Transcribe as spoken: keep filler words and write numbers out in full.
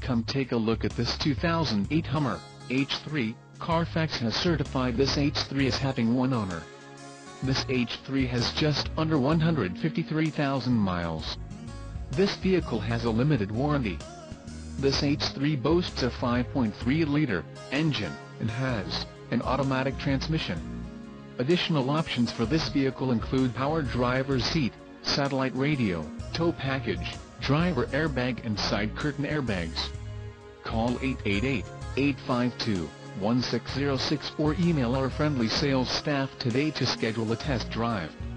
Come take a look at this two thousand eight Hummer H three. Carfax has certified this H three as having one owner. This H three has just under one hundred fifty-three thousand miles. This vehicle has a limited warranty. This H three boasts a five point three liter engine and has an automatic transmission. Additional options for this vehicle include power driver's seat, satellite radio, tow package, driver airbag and side curtain airbags. Call eight eight eight, eight five two, one six zero six or email our friendly sales staff today to schedule a test drive.